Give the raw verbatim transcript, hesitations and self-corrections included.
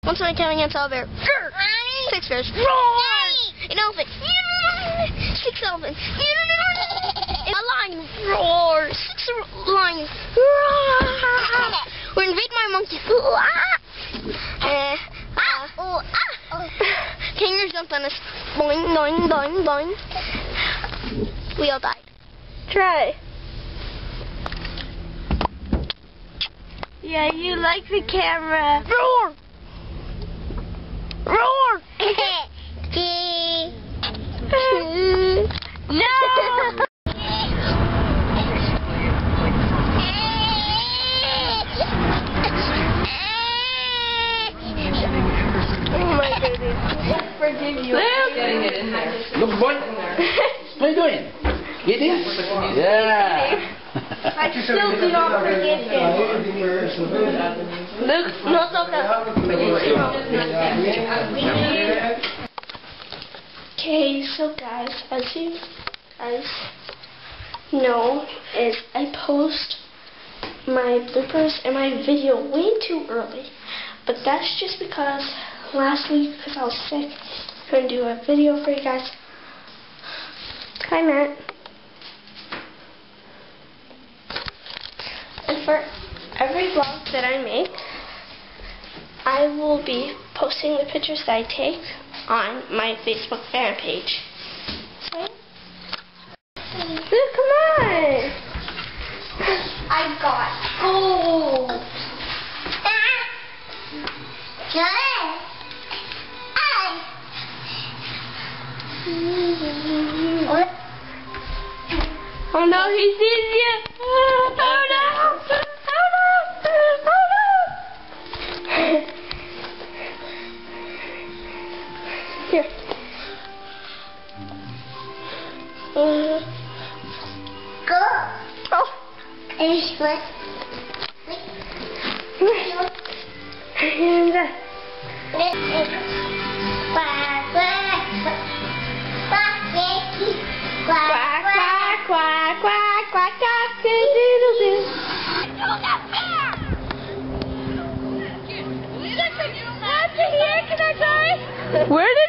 Once when I came against all bear. Six bears. Roar! An elephant. Six elephants. A lion. Roar! Six lions. We're invading my monkey. Uh, uh, Kangaroo jumped on us. Boing, boing, boing, boing. We all died. Try. Yeah, you like the camera. Roar! Roar! No! Oh my goodness. I forgive you. Getting it in there. Look, boy. What are you doing? Eating? Yeah. I still do not forgive him. Look, no toca. Okay, so guys, as you guys know, is I post my bloopers and my video way too early. But that's just because last week, because I was sick, couldn't do a video for you guys. Hi, Matt. And for every vlog that I make, I will be posting the pictures that I take on my Facebook fan page. So, Luke, come on! I got gold! Oh no, he sees you! Oh no! Oh no! Oh no! Here. Uh, Go. oh. And what? And uh, quack, quack, quack, quack, quack, quack, doodle doo. Where did